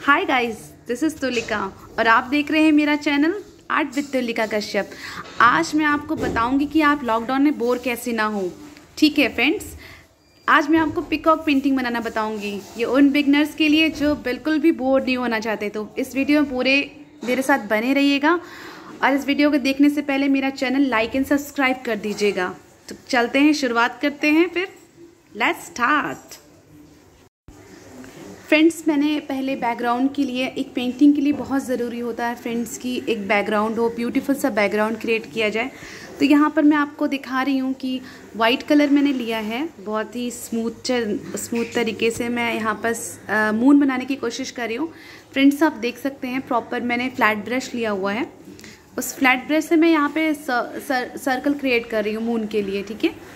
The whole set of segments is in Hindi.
Hi guys, this is Tulika और आप देख रहे हैं मेरा channel art with Tulika Kashyap. आज मैं आपको बताऊंगी कि आप लॉकडाउन में बोर कैसे ना हो। ठीक है फ्रेंड्स, आज मैं आपको पिकॉक पेंटिंग बनाना बताऊंगी। ये उन बिगनर्स के लिए जो बिल्कुल भी बोर नहीं होना चाहते। तो इस वीडियो में पूरे मेरे साथ बने रहिएगा और इस वीडियो को देखने से पहले मेरा चैनल लाइक एंड सब्सक्राइब कर दीजिएगा। तो चलते हैं, शुरुआत करते हैं। फिर लेट्स स्टार्ट। फ्रेंड्स, मैंने पहले बैकग्राउंड के लिए, एक पेंटिंग के लिए बहुत ज़रूरी होता है फ्रेंड्स की एक बैकग्राउंड हो, ब्यूटीफुल सा बैकग्राउंड क्रिएट किया जाए। तो यहाँ पर मैं आपको दिखा रही हूँ कि वाइट कलर मैंने लिया है। बहुत ही स्मूथ तरीके से मैं यहाँ पर मून बनाने की कोशिश कर रही हूँ। फ्रेंड्स, आप देख सकते हैं प्रॉपर मैंने फ्लैट ब्रश लिया हुआ है। उस फ्लैट ब्रश से मैं यहाँ पे सर्कल क्रिएट कर रही हूँ मून के लिए। ठीक है,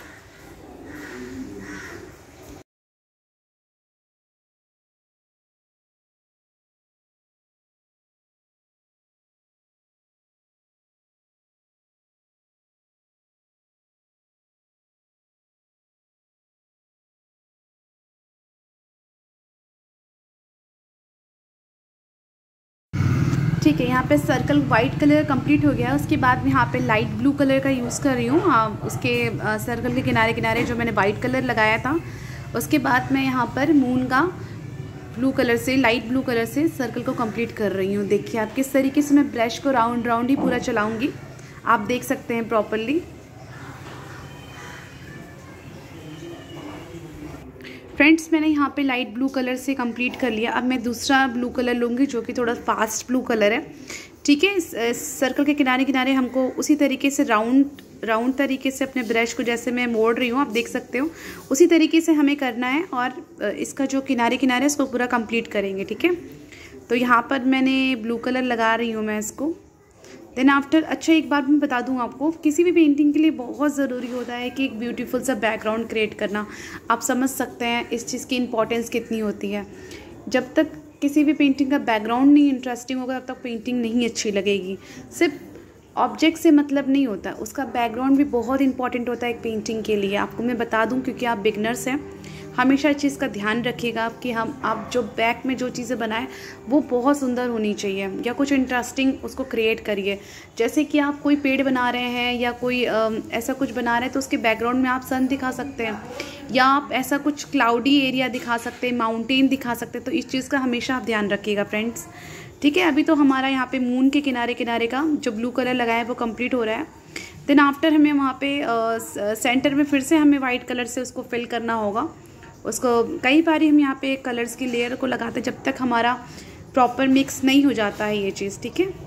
ठीक है। यहाँ पे सर्कल वाइट कलर कंप्लीट हो गया है। उसके बाद मैं यहाँ पे लाइट ब्लू कलर का यूज़ कर रही हूँ। उसके सर्कल के किनारे किनारे जो मैंने वाइट कलर लगाया था, उसके बाद मैं यहाँ पर मून का ब्लू कलर से, लाइट ब्लू कलर से सर्कल को कंप्लीट कर रही हूँ। देखिए आप किस तरीके से मैं ब्रश को राउंड राउंड ही पूरा चलाऊँगी, आप देख सकते हैं प्रॉपरली। फ्रेंड्स, मैंने यहाँ पे लाइट ब्लू कलर से कंप्लीट कर लिया। अब मैं दूसरा ब्लू कलर लूँगी जो कि थोड़ा फास्ट ब्लू कलर है। ठीक है, इस सर्कल के किनारे किनारे हमको उसी तरीके से राउंड तरीके से अपने ब्रश को, जैसे मैं मोड़ रही हूँ आप देख सकते हो, उसी तरीके से हमें करना है और इसका जो किनारे किनारे इसको पूरा कंप्लीट करेंगे। ठीक है, तो यहाँ पर मैंने ब्लू कलर लगा रही हूँ मैं इसको। देन आफ्टर, अच्छा एक बात मैं बता दूं आपको, किसी भी पेंटिंग के लिए बहुत ज़रूरी होता है कि एक ब्यूटीफुल सा बैकग्राउंड क्रिएट करना। आप समझ सकते हैं इस चीज़ की इम्पोर्टेंस कितनी होती है। जब तक किसी भी पेंटिंग का बैकग्राउंड नहीं इंटरेस्टिंग होगा, तब तक पेंटिंग नहीं अच्छी लगेगी। सिर्फ ऑब्जेक्ट से मतलब नहीं होता, उसका बैकग्राउंड भी बहुत इंपॉर्टेंट होता है एक पेंटिंग के लिए। आपको मैं बता दूँ, क्योंकि आप बिगनर्स हैं, हमेशा इस चीज़ का ध्यान रखिएगा कि आप जो बैक में जो चीज़ें बनाएं वो बहुत सुंदर होनी चाहिए या कुछ इंटरेस्टिंग उसको क्रिएट करिए। जैसे कि आप कोई पेड़ बना रहे हैं या कोई ऐसा कुछ बना रहे हैं, तो उसके बैकग्राउंड में आप सन दिखा सकते हैं या आप ऐसा कुछ क्लाउडी एरिया दिखा सकते हैं, माउंटेन दिखा सकते हैं। तो इस चीज़ का हमेशा आप ध्यान रखिएगा फ्रेंड्स। ठीक है, अभी तो हमारा यहाँ पे मून के किनारे किनारे का जो ब्लू कलर लगाया है वो कंप्लीट हो रहा है। देन आफ्टर हमें वहाँ पे सेंटर में फिर से हमें वाइट कलर से उसको फिल करना होगा। उसको कई बार हम यहाँ पे कलर्स की लेयर को लगाते हैं जब तक हमारा प्रॉपर मिक्स नहीं हो जाता है ये चीज़। ठीक है,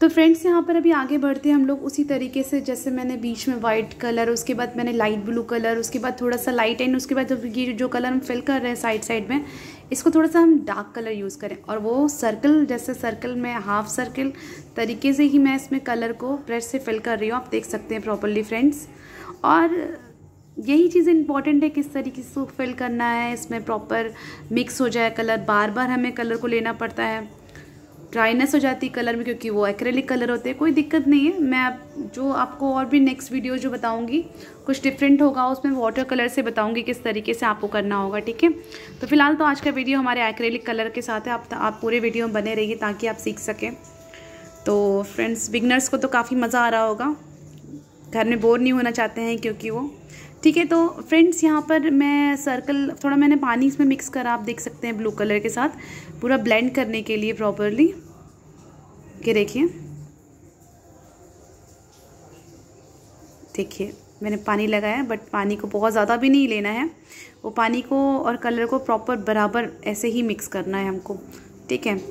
फ्रेंड्स यहाँ पर अभी आगे बढ़ते हैं हम लोग उसी तरीके से, जैसे मैंने बीच में वाइट कलर, उसके बाद मैंने लाइट ब्लू कलर, उसके बाद थोड़ा सा लाइट एंड उसके बाद ये जो कलर हम फिल कर रहे हैं साइड साइड में, इसको थोड़ा सा हम डार्क कलर यूज़ करें। और वो सर्कल, जैसे सर्कल में हाफ सर्कल तरीके से ही मैं इसमें कलर को ब्रश से फिल कर रही हूँ, आप देख सकते हैं प्रॉपरली फ्रेंड्स। और यही चीज़ इंपॉर्टेंट है, किस तरीके से फिल करना है, इसमें प्रॉपर मिक्स हो जाए कलर। बार बार हमें कलर को लेना पड़ता है, ड्राइनेस हो जाती है कलर में, क्योंकि वो एक्रेलिक कलर होते हैं। कोई दिक्कत नहीं है, मैं जो आपको और भी नेक्स्ट वीडियो जो बताऊंगी कुछ डिफरेंट होगा, उसमें वाटर कलर से बताऊंगी किस तरीके से आपको करना होगा, ठीक है। तो फिलहाल तो आज का वीडियो हमारे एक्रेलिक कलर के साथ है, आप पूरे वीडियो में बने रहिए ताकि आप सीख सकें। तो फ्रेंड्स, बिगनर्स को तो काफ़ी मज़ा आ रहा होगा, घर में बोर नहीं होना चाहते हैं क्योंकि वो, ठीक है। तो फ्रेंड्स यहाँ पर मैं सर्कल, थोड़ा मैंने पानी इसमें मिक्स करा, आप देख सकते हैं ब्लू कलर के साथ, पूरा ब्लेंड करने के लिए प्रॉपरली। ये देखिए मैंने पानी लगाया, बट पानी को बहुत ज़्यादा भी नहीं लेना है, वो पानी को और कलर को प्रॉपर बराबर ऐसे ही मिक्स करना है हमको, ठीक है।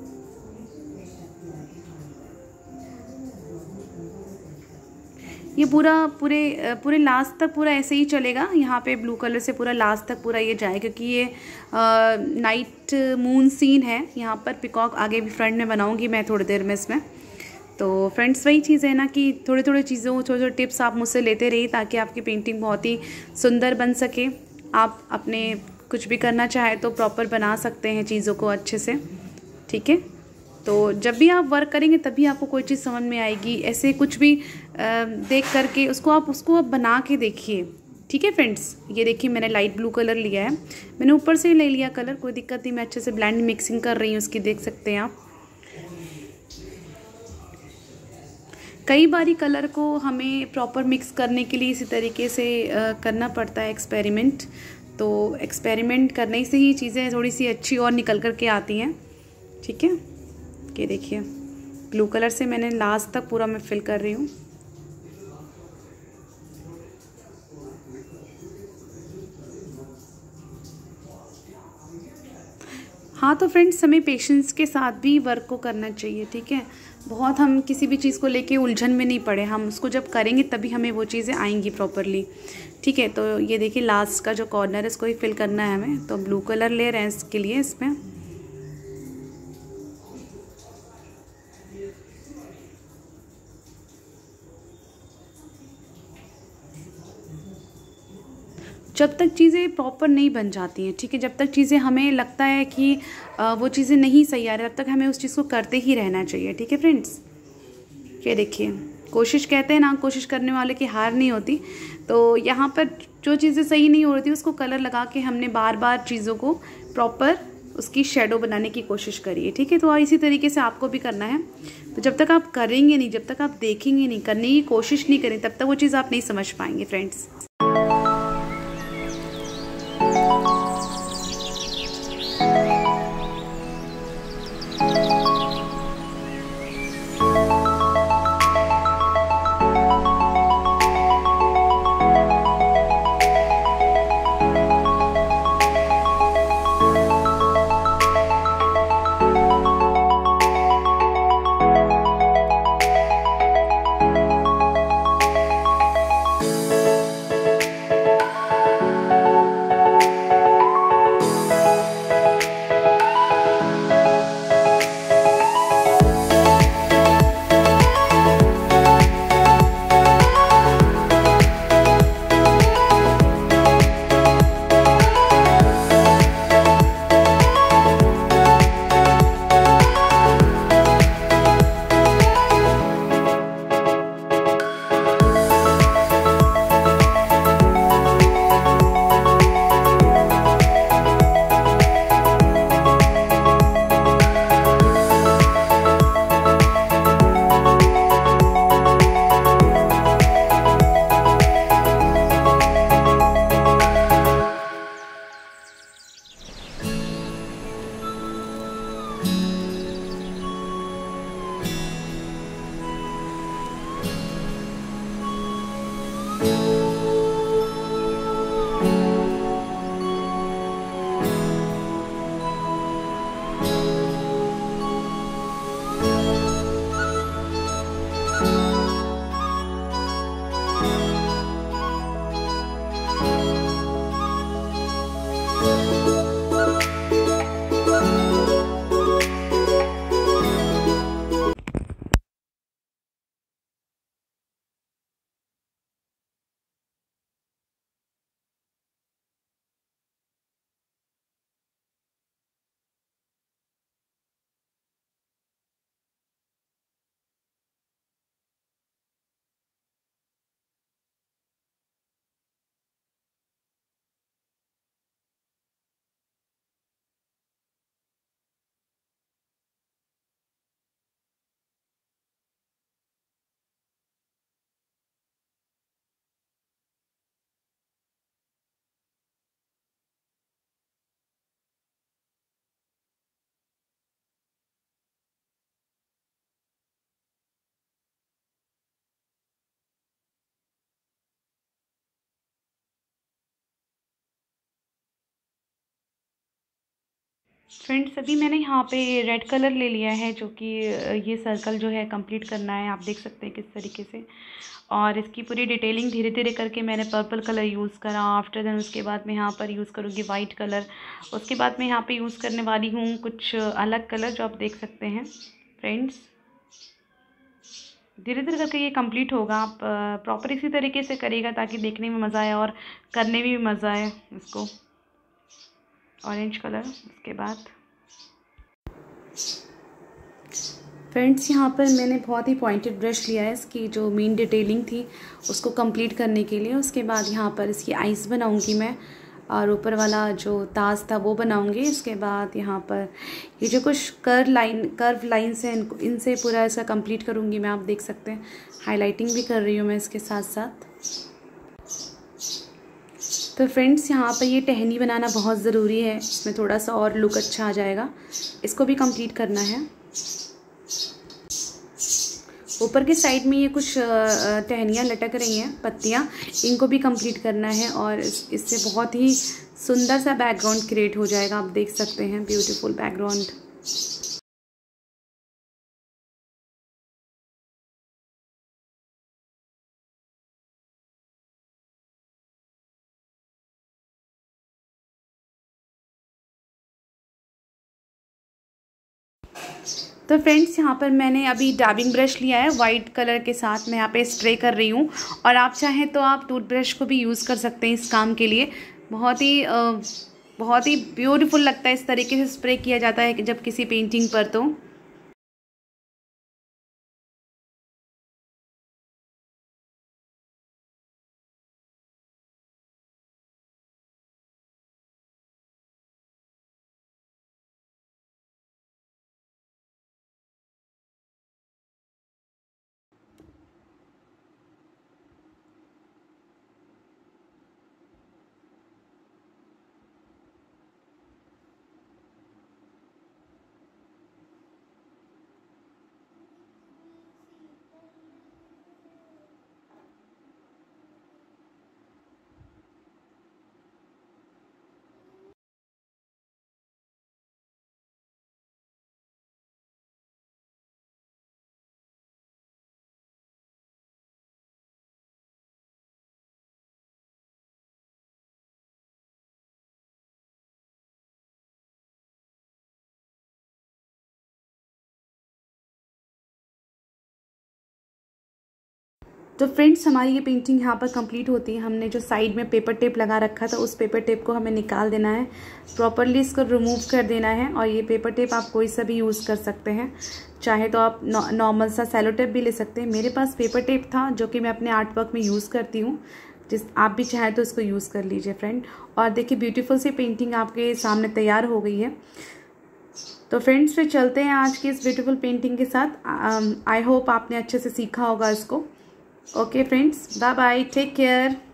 ये पूरे लास्ट तक पूरा ऐसे ही चलेगा, यहाँ पे ब्लू कलर से पूरा लास्ट तक पूरा ये जाए, क्योंकि ये नाइट मून सीन है यहाँ पर। पिकॉक आगे भी फ्रंट में बनाऊंगी मैं थोड़ी देर में इसमें। तो फ्रेंड्स, वही चीज़ है ना कि थोड़ी थोड़ी चीज़ों, छोटे छोटे टिप्स आप मुझसे लेते रहिए ताकि आपकी पेंटिंग बहुत ही सुंदर बन सके। आप अपने कुछ भी करना चाहे तो प्रॉपर बना सकते हैं चीज़ों को अच्छे से, ठीक है। तो जब भी आप वर्क करेंगे तभी आपको कोई चीज़ समझ में आएगी, ऐसे कुछ भी देख करके उसको आप बना के देखिए, ठीक है फ्रेंड्स। ये देखिए मैंने लाइट ब्लू कलर लिया है, मैंने ऊपर से ही ले लिया कलर, कोई दिक्कत नहीं, मैं अच्छे से ब्लेंड मिक्सिंग कर रही हूँ उसकी, देख सकते हैं आप। कई बारी कलर को हमें प्रॉपर मिक्स करने के लिए इसी तरीके से करना पड़ता है एक्सपेरिमेंट। तो एक्सपेरिमेंट करने से ही चीज़ें थोड़ी सी अच्छी और निकल कर के आती हैं, ठीक है। ये देखिए ब्लू कलर से मैंने लास्ट तक पूरा मैं फिल कर रही हूँ। हाँ तो फ्रेंड्स, हमें पेशेंस के साथ भी वर्क को करना चाहिए, ठीक है। बहुत हम किसी भी चीज़ को लेके उलझन में नहीं पड़े, हम उसको जब करेंगे तभी हमें वो चीज़ें आएंगी प्रॉपरली, ठीक है। तो ये देखिए लास्ट का जो कॉर्नर है इसको ही फिल करना है हमें, तो ब्लू कलर ले रहे हैं इसके लिए। इसमें जब तक चीज़ें प्रॉपर नहीं बन जाती हैं, ठीक है, जब तक चीज़ें हमें लगता है कि वो चीज़ें नहीं सही आ रही, तब तक हमें उस चीज़ को करते ही रहना चाहिए, ठीक है फ्रेंड्स। ये देखिए, कोशिश कहते हैं ना, कोशिश करने वाले की हार नहीं होती। तो यहाँ पर जो चीज़ें सही नहीं हो रही थी उसको कलर लगा के हमने बार बार चीज़ों को प्रॉपर उसकी शेडो बनाने की कोशिश करी है, ठीक है। तो इसी तरीके से आपको भी करना है। तो जब तक आप करेंगे नहीं, जब तक आप देखेंगे नहीं, करने की कोशिश नहीं करें, तब तक वो चीज़ आप नहीं समझ पाएंगे फ्रेंड्स। फ्रेंड्स अभी मैंने यहाँ पे रेड कलर ले लिया है, जो कि ये सर्कल जो है कंप्लीट करना है। आप देख सकते हैं किस तरीके से, और इसकी पूरी डिटेलिंग धीरे धीरे करके मैंने पर्पल कलर यूज़ करा। आफ्टर देन उसके बाद मैं यहाँ पर यूज़ करूँगी वाइट कलर। उसके बाद मैं यहाँ पे यूज़ करने वाली हूँ कुछ अलग कलर, जो आप देख सकते हैं फ्रेंड्स। धीरे धीरे करके ये कंप्लीट होगा। आप प्रॉपर इसी तरीके से करिएगा ताकि देखने में मज़ा आए और करने में भी मज़ा आए इसको। ऑरेंज कलर, उसके बाद फ्रेंड्स यहाँ पर मैंने बहुत ही पॉइंटेड ब्रश लिया है इसकी जो मेन डिटेलिंग थी उसको कंप्लीट करने के लिए। उसके बाद यहाँ पर इसकी आइज़ बनाऊंगी मैं, और ऊपर वाला जो ताज था वो बनाऊंगी। इसके बाद यहाँ पर ये जो कुछ कर्व लाइन्स हैं इनसे पूरा इसका कंप्लीट करूँगी मैं। आप देख सकते हैं हाईलाइटिंग भी कर रही हूँ मैं इसके साथ साथ। तो फ्रेंड्स यहाँ पर ये टहनी बनाना बहुत ज़रूरी है, इसमें थोड़ा सा और लुक अच्छा आ जाएगा। इसको भी कंप्लीट करना है। ऊपर के साइड में ये कुछ टहनियाँ लटक रही हैं, पत्तियाँ, इनको भी कंप्लीट करना है और इससे बहुत ही सुंदर सा बैकग्राउंड क्रिएट हो जाएगा। आप देख सकते हैं ब्यूटीफुल बैकग्राउंड। तो फ्रेंड्स यहाँ पर मैंने अभी डैबिंग ब्रश लिया है वाइट कलर के साथ, मैं यहाँ पे स्प्रे कर रही हूँ। और आप चाहें तो आप टूथब्रश को भी यूज़ कर सकते हैं इस काम के लिए। बहुत ही ब्यूटीफुल लगता है इस तरीके से स्प्रे किया जाता है जब किसी पेंटिंग पर। तो फ्रेंड्स हमारी ये पेंटिंग यहाँ पर कंप्लीट होती है। हमने जो साइड में पेपर टेप लगा रखा था उस पेपर टेप को हमें निकाल देना है, प्रॉपरली इसको रिमूव कर देना है। और ये पेपर टेप आप कोई सा भी यूज़ कर सकते हैं, चाहे तो आप नॉर्मल सा सेलो टेप भी ले सकते हैं। मेरे पास पेपर टेप था जो कि मैं अपने आर्ट वर्क में यूज़ करती हूँ, आप भी चाहें तो इसको यूज़ कर लीजिए फ्रेंड। और देखिए ब्यूटीफुल सी पेंटिंग आपके सामने तैयार हो गई है। तो फ्रेंड्स फिर चलते हैं आज की इस ब्यूटीफुल पेंटिंग के साथ। आई होप आपने अच्छे से सीखा होगा इसको। Okay friends, bye bye, take care.